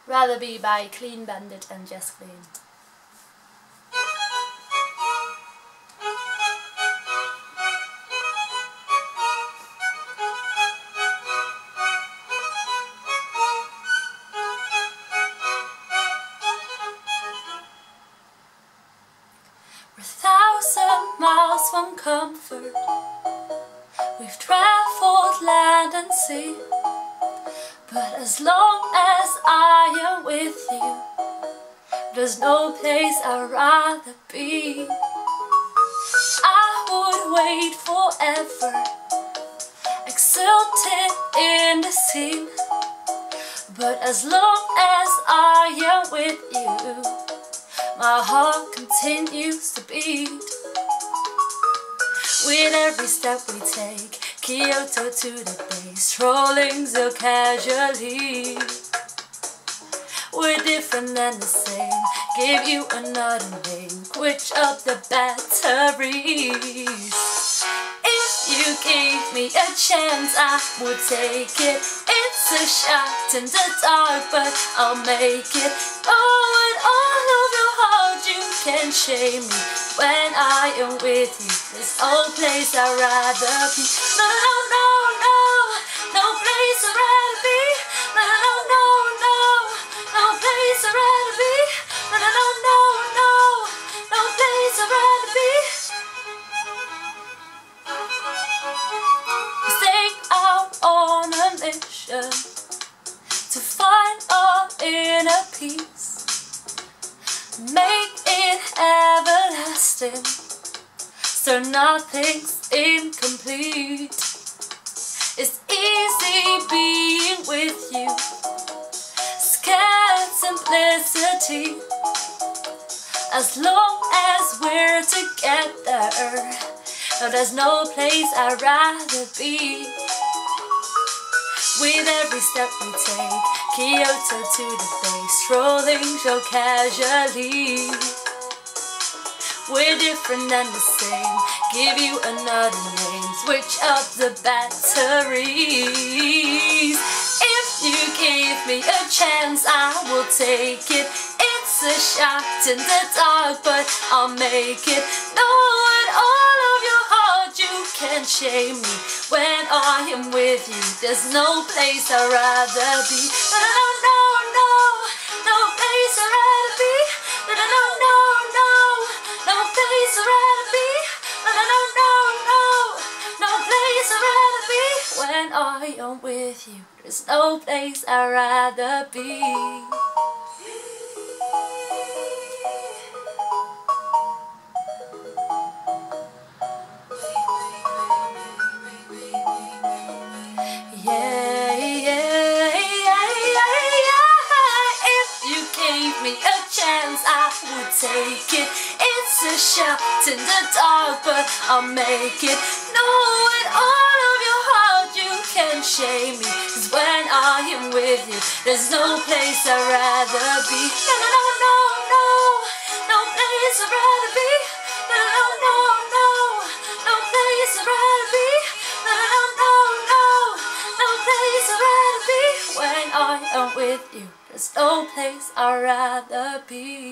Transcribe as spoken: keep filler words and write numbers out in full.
Rather Be by Clean Bandit and Just Clean. We're a thousand miles from comfort, we've traveled land and sea, but as long as I am with you, there's no place I'd rather be. I would wait forever, exultant in the scene, but as long as I am with you, my heart continues to beat. With every step we take, Kyoto to the bay, strolling so casually. We're different and the same, give you another name, switch up the batteries. If you gave me a chance, I would take it. It's a shot in the dark, but I'll make it. Oh, with all of your heart you can shame me. When I am with you, there's no place I'd rather be. No, no, no, no, no place I'd rather be. No, no, no, no, no place I'd rather be. No, no, no, no, no, no place I'd rather be. Stay out on a mission to find our inner peace, make it everlasting, so nothing's incomplete. It's easy being with you, scared simplicity. As long as we're together, no, there's no place I'd rather be. With every step we take, Kyoto to the bay, strolling so casually. We're different and the same, give you another name, switch up the batteries. If you give me a chance, I will take it. It's a shot in the dark, but I'll make it. No, with all of your heart you can shame me. When I am with you, there's no place I'd rather be. No, no, no, no, no place I'd rather be. No, no, no, no, no, no place I'd rather be. No, no, no, no, no, no place I'd rather be. When I am with you, there's no place I'd rather be. Me a chance, I would take it. It's a shot in the dark, but I'll make it. No, with all of your heart you can shame me, 'cause when I am with you, there's no place I'd rather be. No, no, no, no, no, no place I'd rather be. No, no, no, no, no place I'd rather be. No, no, no, no, no place I'd rather be. When I am with you, there's no place I'd rather be.